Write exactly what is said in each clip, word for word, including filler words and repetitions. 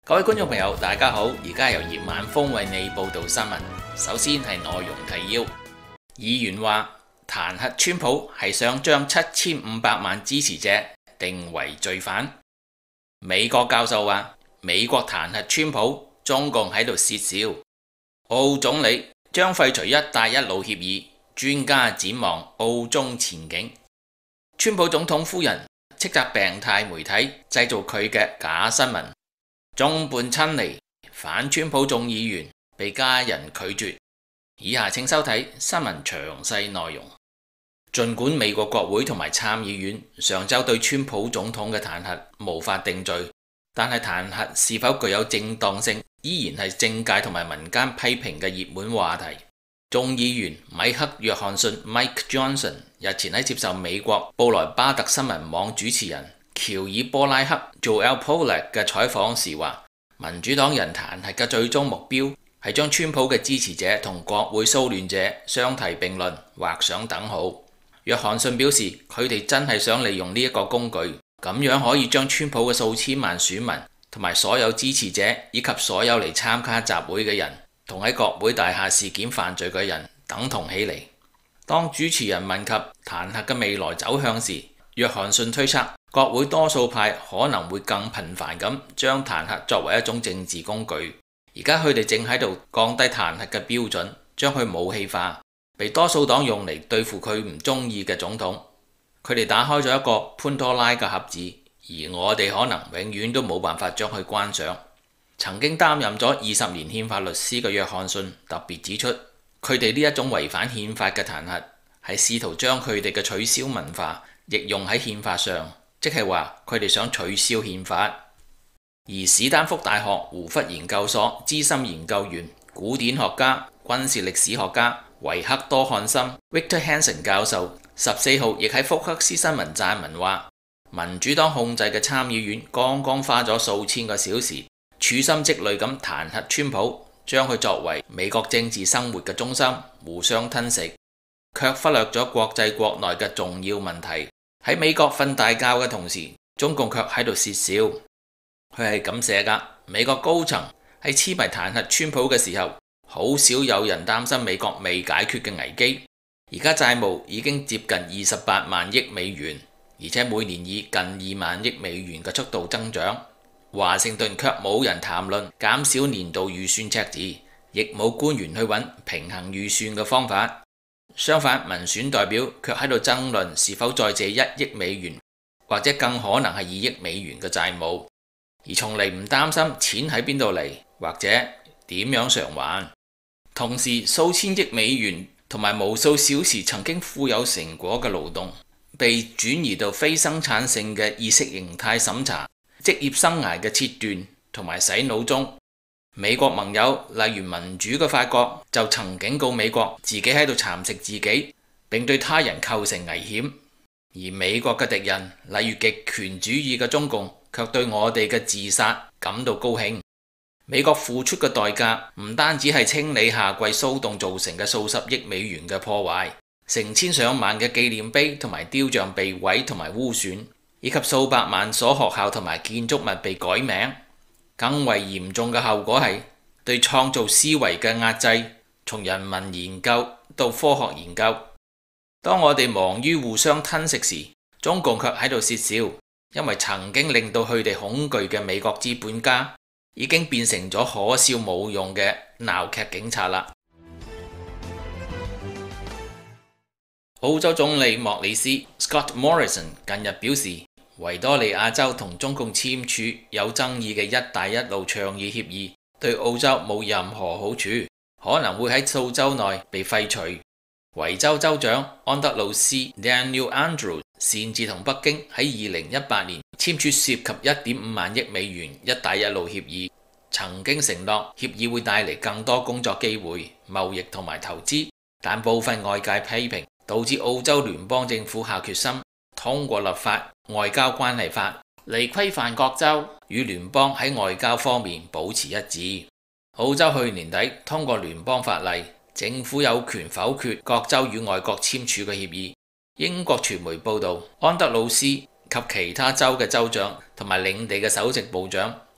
各位觀眾朋友，大家好！而家由葉晚風為你報道新聞。首先係內容提要：議員話彈劾川普係想將七千五百萬支持者定為罪犯。美國教授話美國彈劾川普，中共喺度竊笑。澳總理將廢除一帶一路協議，專家展望澳中前景。川普總統夫人斥責病態媒體製造佢嘅假新聞。眾叛親離，反川普眾議員被家人拒絕。以下請收睇新聞詳細內容。儘管美國國會同埋參議院上週對川普總統嘅彈劾無法定罪，但係彈劾是否具有正當性，依然係政界同埋民間批評嘅熱門話題。眾議員米克約翰遜 Mike Johnson 日前喺接受美國布萊巴特新聞網主持人喬爾波拉克 Joel Pollak 嘅採訪時話，民主黨人彈劾嘅最終目標係將川普嘅支持者同國會騷亂者相提並論，畫上等號。約翰遜表示，佢哋真係想利用呢一個工具，咁樣可以將川普嘅數千萬選民同埋所有支持者以及所有嚟參加集會嘅人，同喺國會大廈事件犯罪嘅人等同起嚟。當主持人問及彈劾嘅未來走向時，約翰遜推測國會多數派可能會更頻繁咁將彈劾作為一種政治工具。而家佢哋正喺度降低彈劾嘅標準，將佢武器化，被多數黨用嚟對付佢唔中意嘅總統。佢哋打開咗一個潘多拉嘅盒子，而我哋可能永遠都冇辦法將佢關上。曾經擔任咗二十年憲法律師嘅約翰遜特別指出，佢哋呢一種違反憲法嘅彈劾係試圖將佢哋嘅取消文化亦用喺憲法上，即係話佢哋想取消憲法。而史丹福大學胡佛研究所資深研究員、古典學家、軍事歷史學家維克多漢森 Victor Hanson 教授十四號亦喺福克斯新聞撰文話，民主黨控制嘅參議院剛剛花咗數千個小時，處心積慮咁彈劾川普，將佢作為美國政治生活嘅中心，互相吞食，卻忽略咗國際國內嘅重要問題。喺美國瞓大覺嘅同時，中共卻喺度竊笑。佢係咁寫㗎：美國高層喺痴迷彈劾川普嘅時候，好少有人擔心美國未解決嘅危機。而家債務已經接近二十八萬億美元，而且每年以近二萬億美元嘅速度增長。華盛頓卻冇人談論減少年度預算赤字，亦冇官員去揾平衡預算嘅方法。相反，民選代表卻喺度爭論是否再借一億美元，或者更可能係二億美元嘅債務，而從嚟唔擔心錢喺邊度嚟，或者點樣償還。同時，數千億美元同埋無數小時曾經富有成果嘅勞動，被轉移到非生產性嘅意識形態審查、職業生涯嘅切斷同埋洗腦中。美國盟友例如民主嘅法國就曾警告美國自己喺度蠶食自己，並對他人構成危險。而美國嘅敵人例如極權主義嘅中共卻對我哋嘅自殺感到高興。美國付出嘅代價唔單止係清理夏季騷動造成嘅數十億美元嘅破壞，成千上萬嘅紀念碑同埋雕像被毀同埋污損，以及數百萬所學校同埋建築物被改名。更為嚴重嘅後果係對創造思維嘅壓制，從人民研究到科學研究。當我哋忙於互相吞食時，中共卻喺度竊笑，因為曾經令到佢哋恐懼嘅美國資本家已經變成咗可笑冇用嘅鬧劇警察啦。澳洲總理莫里斯 Scott Morrison 近日表示，維多利亞州同中共簽署有爭議嘅一帶一路倡議協議，對澳洲冇任何好處，可能會喺數週內被廢除。維州州長安德魯斯 Daniel Andrews 擅自同北京喺二零一八年簽署涉及一點五萬億美元一帶一路協議，曾經承諾協議會帶嚟更多工作機會、貿易同埋投資，但部分外界批評導致澳洲聯邦政府下決心通過立法外交關係法嚟規範各州與聯邦喺外交方面保持一致。澳洲去年底通過聯邦法例，政府有權否決各州與外國簽署嘅協議。英國傳媒報道，安德魯斯及其他州嘅州長同埋領地嘅首席部長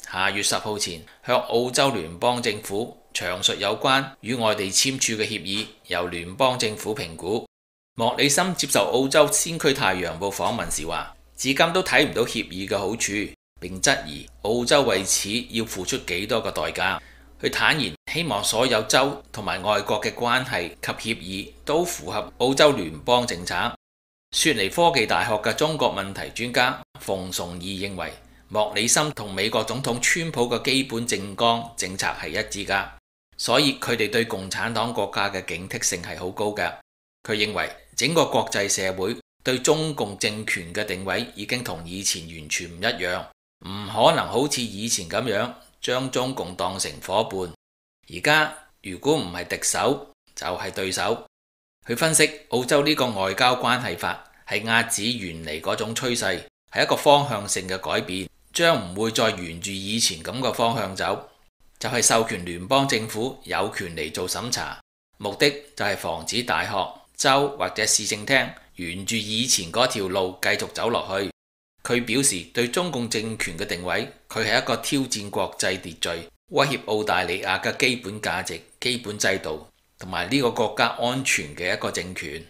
下月十號前向澳洲聯邦政府詳述有關與外地簽署嘅協議，由聯邦政府評估。莫里森接受澳洲先驅太陽報訪問時話，至今都睇唔到協議嘅好處，並質疑澳洲為此要付出幾多個代價。佢坦言希望所有州同埋外國嘅關係及協議都符合澳洲聯邦政策。雪梨科技大學嘅中國問題專家馮崇義認為，莫里森同美國總統川普嘅基本政綱政策係一致㗎，所以佢哋對共產黨國家嘅警惕性係好高㗎。佢認為整個國際社會對中共政權嘅定位已經同以前完全唔一樣，唔可能好似以前咁樣將中共當成夥伴。而家如果唔係敵手，就係對手。佢分析澳洲呢個外交關係法係遏止原嚟嗰種趨勢，係一個方向性嘅改變，將唔會再沿住以前咁個方向走，就係授權聯邦政府有權嚟做審查，目的就係防止大學、州或者市政廳沿住以前嗰條路繼續走落去。佢表示對中共政權嘅定位，佢係一個挑戰國際秩序、威脅澳大利亞嘅基本價值、基本制度同埋呢個國家安全嘅一個政權。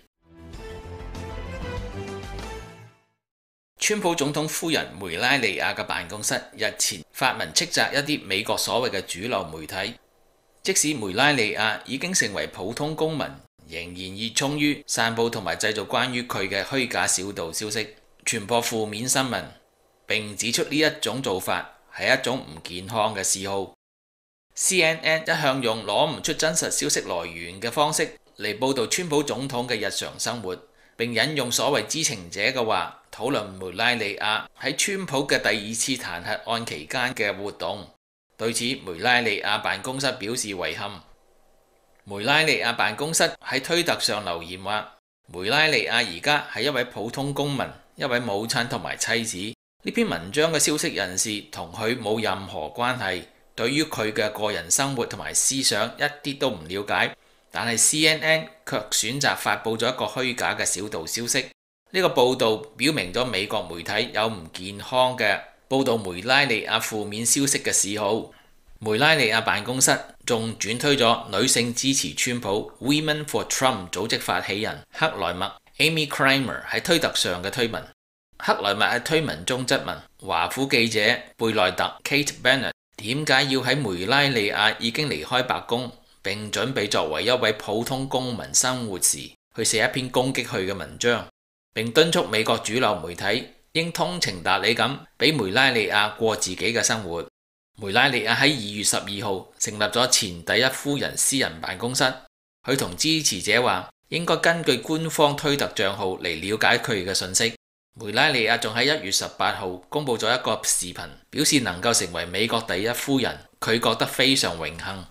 川普總統夫人梅拉尼亞嘅辦公室日前發文斥責一啲美國所謂嘅主流媒體，即使梅拉尼亞已經成為普通公民，仍然熱衷於散佈同埋製造關於佢嘅虛假小道消息，傳播負面新聞，並指出呢一種做法係一種唔健康嘅嗜好。C N N 一向用攞唔出真實消息來源嘅方式嚟報導川普總統嘅日常生活，並引用所謂知情者嘅話討論梅拉尼亞喺川普嘅第二次彈劾案期間嘅活動。對此，梅拉尼亞辦公室表示遺憾。梅拉尼亞辦公室喺推特上留言話，梅拉尼亞而家係一位普通公民，一位母親同埋妻子。呢篇文章嘅消息人士同佢冇任何關係，對於佢嘅個人生活同埋思想一啲都唔了解。但係 C N N 卻選擇發佈咗一個虛假嘅小道消息。呢個報導表明咗美國媒體有唔健康嘅報導梅拉尼亞負面消息嘅嗜好。梅拉尼亞辦公室仲轉推咗女性支持川普 Women for Trump 組織發起人克萊默 Amy Kramer 喺推特上嘅推文。克萊默喺推文中質問華府記者貝內特 Kate Bennett 點解要喺梅拉尼亞已經離開白宮並準備作為一位普通公民生活時去寫一篇攻擊佢嘅文章，並敦促美國主流媒體應通情達理咁俾梅拉尼亞過自己嘅生活。梅拉尼亞喺二月十二號成立咗前第一夫人私人辦公室，佢同支持者話應該根據官方推特帳號嚟了解佢嘅信息。梅拉尼亞仲喺一月十八號公佈咗一個視頻，表示能夠成為美國第一夫人，佢覺得非常榮幸。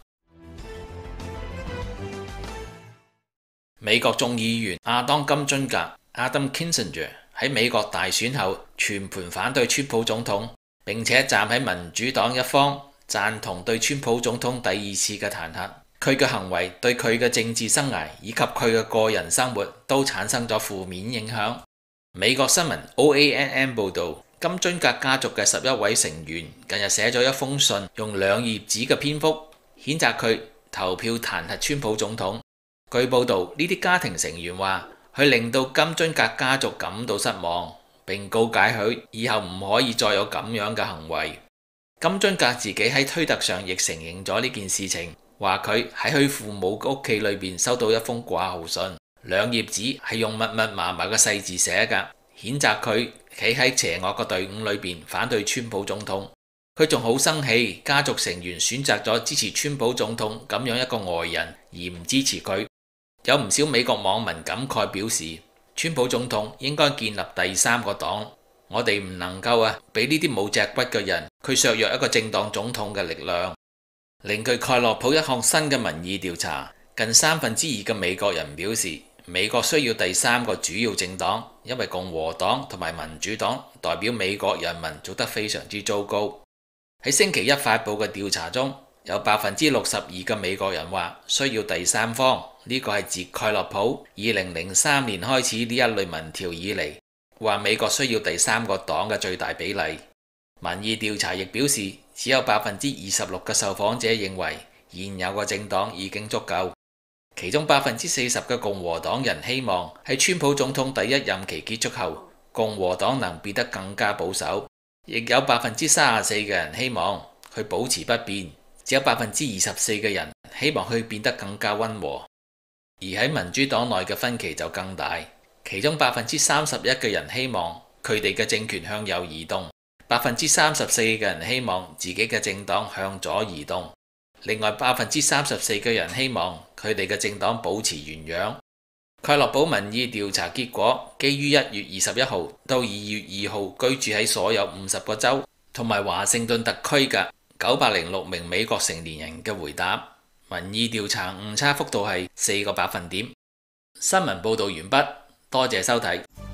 美國眾議員亞當金津格 Adam Kinzinger 喺美國大選後全盤反對川普總統，並且站喺民主黨一方，贊同對川普總統第二次嘅彈劾。佢嘅行為對佢嘅政治生涯以及佢嘅個人生活都產生咗負面影響。美國新聞 O A N N 報導，金津格家族嘅十一位成員近日寫咗一封信，用兩頁紙嘅篇幅譴責佢投票彈劾川普總統。據報導，呢啲家庭成員話佢令到金津格家族感到失望，並告誡佢以後唔可以再有咁樣嘅行為。金津格自己喺推特上亦承認咗呢件事情，話佢喺佢父母屋企裏邊收到一封掛號信，兩頁紙係用密密麻麻嘅細字寫㗎，譴責佢企喺邪惡嘅隊伍裏邊反對川普總統。佢仲好生氣，家族成員選擇咗支持川普總統咁樣一個外人，而唔支持佢。有唔少美國網民感慨表示，川普總統應該建立第三個黨，我哋唔能夠啊俾呢啲冇脊骨嘅人佢削弱一個政黨總統嘅力量。另據蓋洛普一項新嘅民意調查，近三分之二嘅美國人表示美國需要第三個主要政黨，因為共和黨同埋民主黨代表美國人民做得非常之糟糕。喺星期一發佈嘅調查中，有百分之六十二嘅美國人話需要第三方，呢個係自蓋洛普二零零三年開始呢一類民調以嚟，話美國需要第三個黨嘅最大比例。 民意調查亦表示，只有百分之二十六嘅受訪者認為現有嘅政黨已經足夠，其中百分之四十嘅共和黨人希望喺川普總統第一任期結束後，共和黨能變得更加保守，亦有百分之三十四嘅人希望佢保持不變，只有百分之二十四嘅人希望佢變得更加溫和。而喺民主黨內嘅分歧就更大，其中百分之三十一嘅人希望佢哋嘅政權向右移動，百分之三十四嘅人希望自己嘅政黨向左移動，另外百分之三十四嘅人希望佢哋嘅政黨保持原樣。蓋洛普民意調查結果基於一月二十一號到二月二號居住喺所有五十個州同埋華盛頓特區嘅九百零六名美國成年人嘅回答，民意調查誤差幅度係四個百分點。新聞報導完畢，多謝收睇。